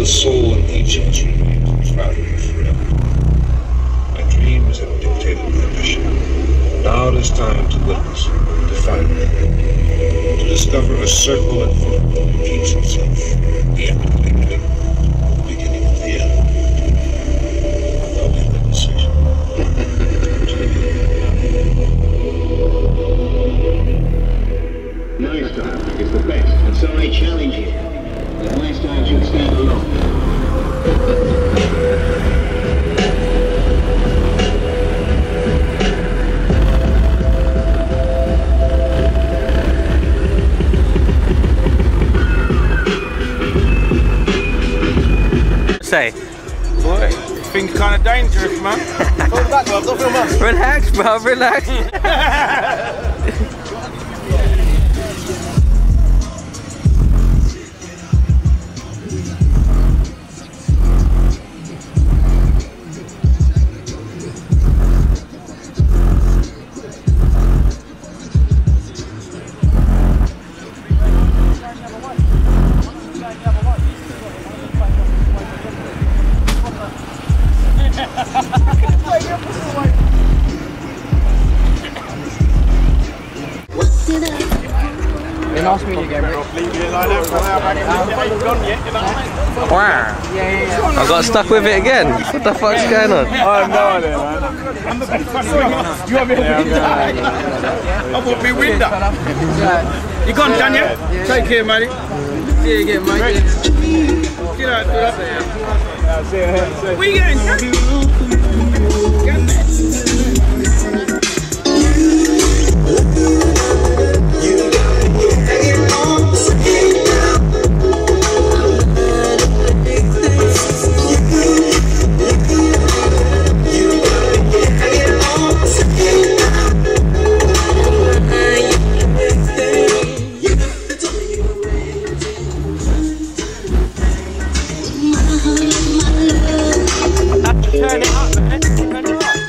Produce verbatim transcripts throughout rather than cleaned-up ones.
the soul in each of us remains traveling forever. My dreams have dictated my mission. Now it is time to witness, to find it, to discover a circle that repeats itself, the end of the beginning, the beginning of the end. I'll leave that decision to you. Lifestyle is the best, and so I challenge you that lifestyle should stand alone. Say, boy, things kind of dangerous, man. Relax, bro, relax. Ask me again, Wow. I got stuck with it again. What the fuck's going on? I have no idea, man. You want me to I want me window. You gone, Daniel? Take care, mate. See you again, mate. Get out, do that. Where you turn it up, man. Turn it up.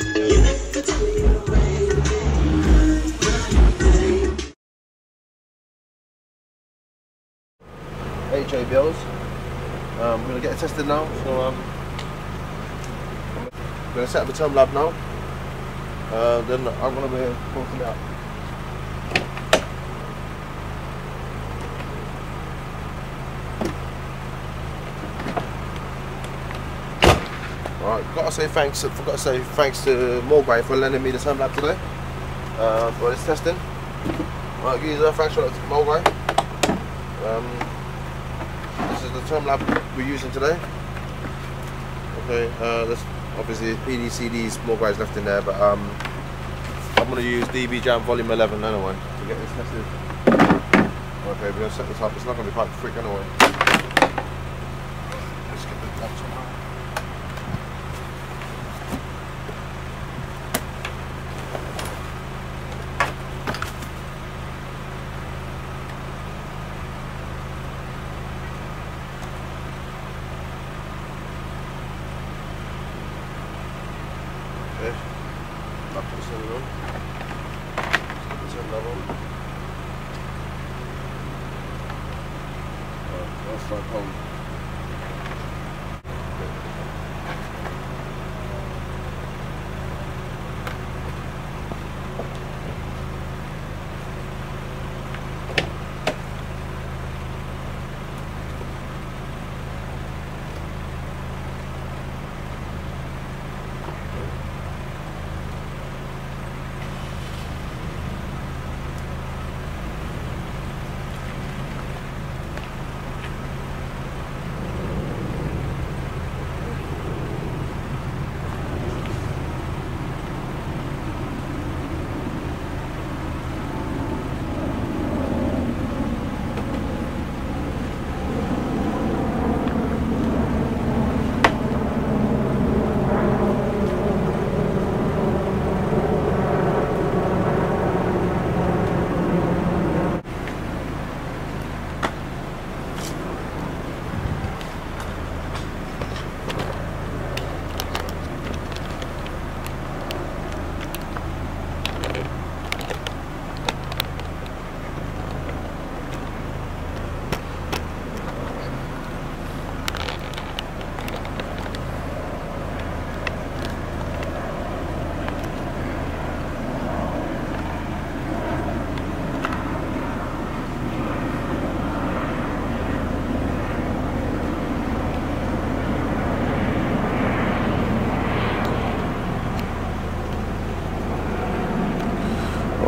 H A bills. Um, we're gonna get it tested now. So um, I'm gonna set up the term lab now. Uh, then I'm gonna be bolting it up. Alright, gotta say thanks. Forgot to say thanks to Mulgrave for lending me the term lab today uh, for this testing. Right, geezer, thanks for that, Mulgrave. Um, this is the term lab we're using today. Okay, uh, there's obviously P D C Ds, Mulgrave's left in there, but um, I'm gonna use D B Jam Volume eleven anyway to get this tested. Okay, we're gonna set this up. It's not gonna be quite quick anyway. Let's get the tabs on. Back to the center room. Let's get the center level. Alright, let's start home.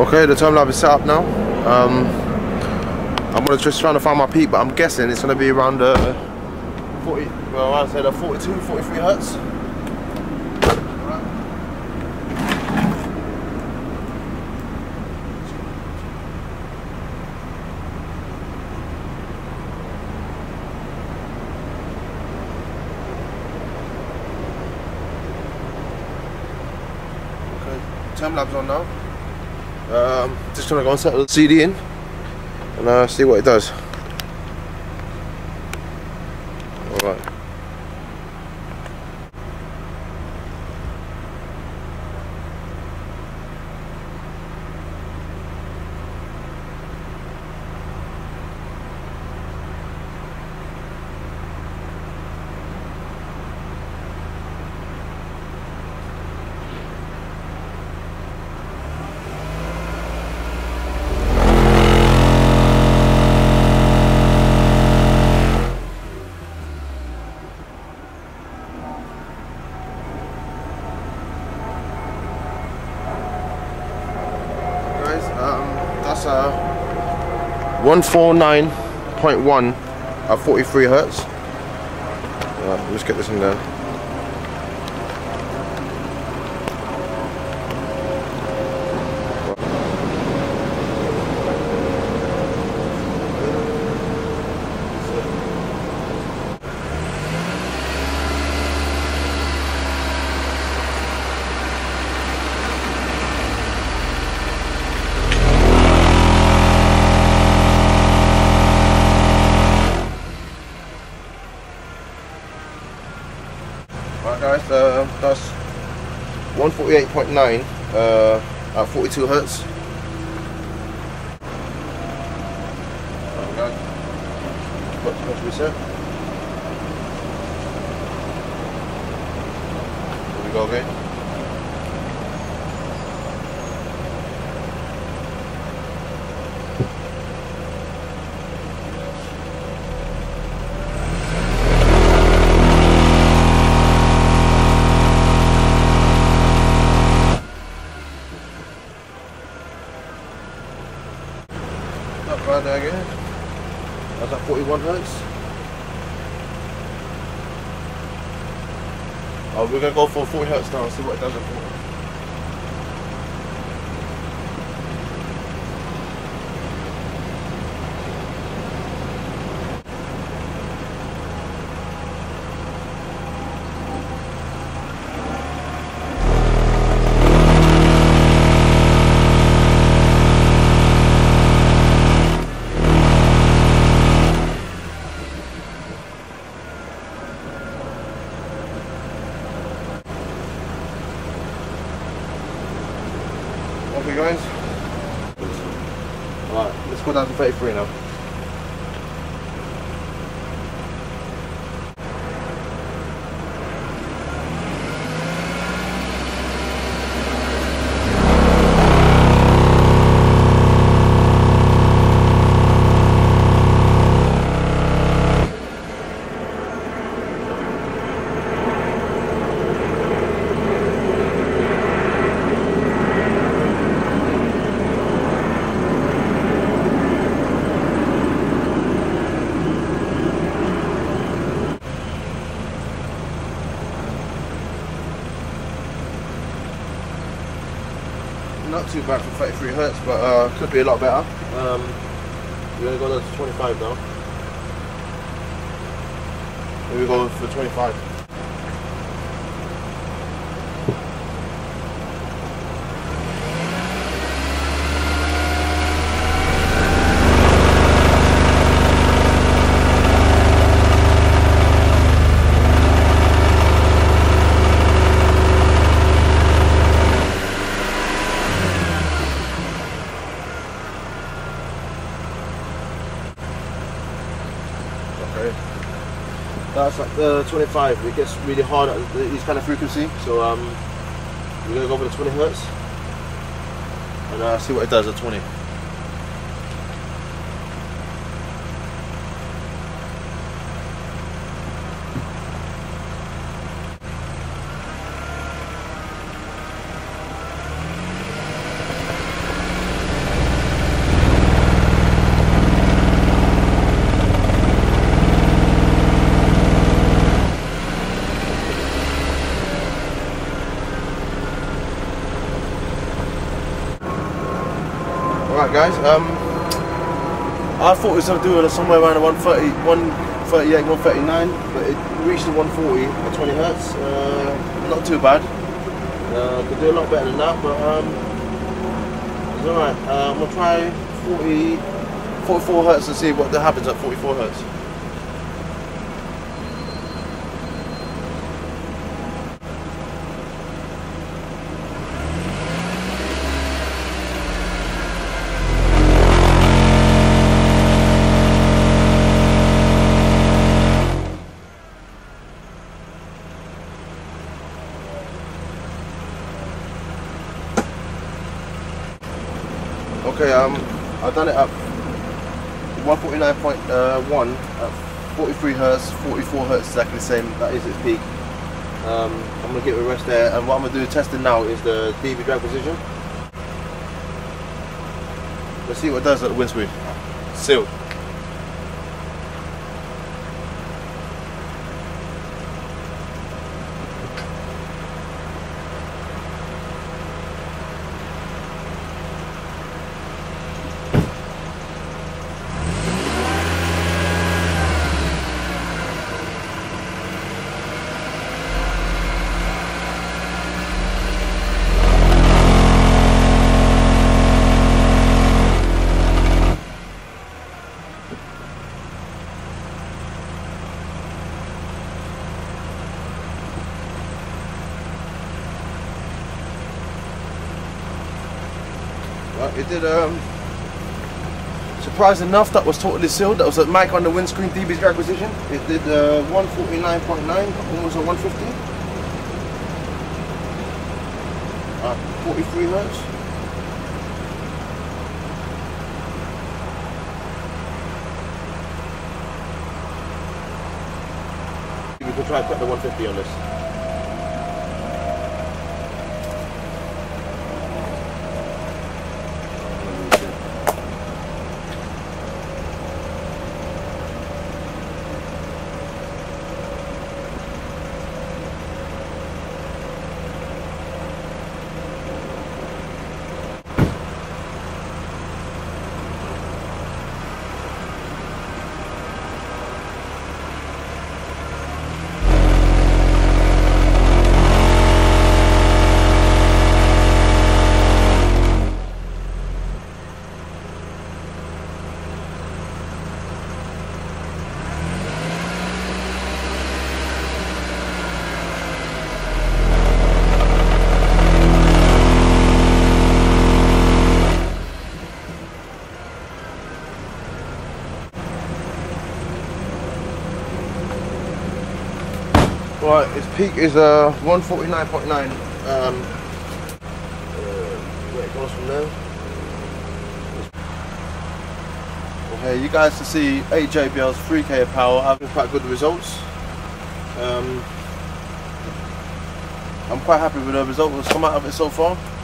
Okay, the time lab is set up now. Um, I'm gonna just trying to find my peak, but I'm guessing it's gonna be around the forty. Well, I'd say the forty-two, forty-three hertz. Time lapse on now. Um, just gonna go and set the C D in and uh, see what it does. Alright. Uh, one forty-nine point one at forty-three hertz. Right, let's get this in there. Right guys, uh, that's one forty-eight point nine uh, at forty-two hertz. Right guys, what's supposed to be set? Here we go again. Right there again. That's at forty-one hertz. Oh, we're gonna go for forty hertz now and see what it does at forty. Okay guys, alright, let's go down to thirty-three now. Not too bad for thirty-three hertz, but uh, could be a lot better. Um, we're gonna go to twenty-five now. Here we go for twenty-five. That's like the twenty-five. It gets really hard at these kind of frequency, so um, we're gonna go for the twenty hertz and uh, see what it does at twenty. guys. Um, I thought it was going to do it somewhere around the one thirty, one thirty-eight, one thirty-nine, but it reached the one forty at twenty hertz. Uh, not too bad. Uh, could do a lot better than that, but um, it's alright. Uh, I'm going to try forty, forty-four hertz and see what happens at forty-four hertz. Okay, um, I've done it at one forty-nine point one at forty-three hertz, forty-four hertz, exactly the same. That is its peak. Um, I'm gonna give it a rest there, and what I'm gonna do testing now is the D B drag precision. Let's see what it does at the wind speed. Sealed. It did, um, surprising enough, that was totally sealed. That was a mic on the windscreen, D B drag precision. It did uh, one forty-nine point nine, almost a one fifty. At forty-three hertz. We can try and put the one fifty on this. Right, its peak is uh, one forty-nine point nine. Um, uh, where it goes from there. Okay, you guys can see eight J B Ls, three K of power, having quite good results. Um, I'm quite happy with the result that's come out of it so far.